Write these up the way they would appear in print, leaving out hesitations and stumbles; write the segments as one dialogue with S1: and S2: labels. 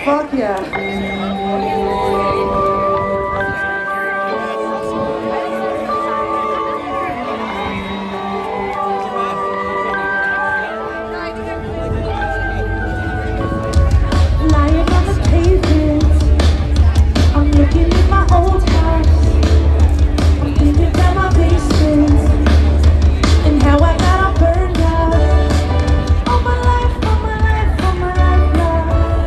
S1: Fuck yeah. Lying on the pavement, I'm looking at my old house. I'm thinking about my basement and how I got all burned out. All my life, all my life, all my life, love.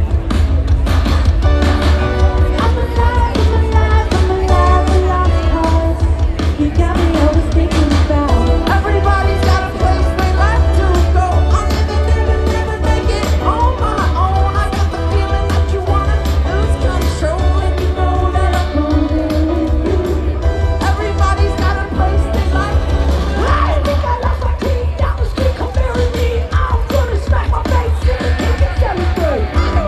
S1: I'm alive, I'm alive, I'm alive, a lost cause. You got me always thinking about. Everybody's got a place they like to go. I'm never make it on my own. I got the feeling that you wanna lose control, and you know that I'm moving with you. Everybody's got a place they like. I think I lost my key down the street. Come marry me. I'm gonna smack my face in the dick and celebrate.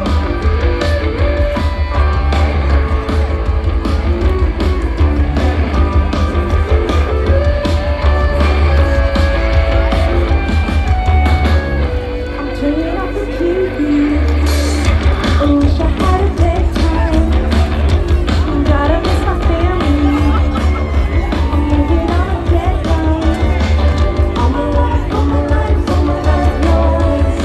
S1: I'm turning off the TV. I wish I had a bedtime. Gotta miss my family. I'm moving on a deadline. All my life, all my life, all my life, yours.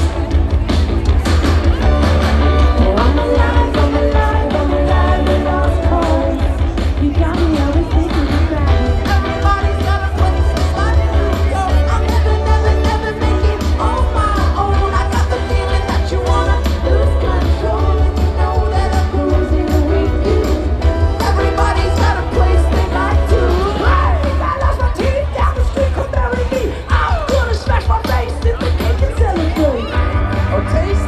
S1: Oh, I'm alive, I'm alive, I'm alive, a lost cause. You got me always thinking about. Everybody's got a place they like to go. I'll never make it on my own. I got the feeling that you wanna lose control, and you know that I'm losing with you. Everybody's got a place they like to. I think I lost my teeth down the street. Come marry me. I'm gonna smash my face in the cake and celebrate. Oh, taste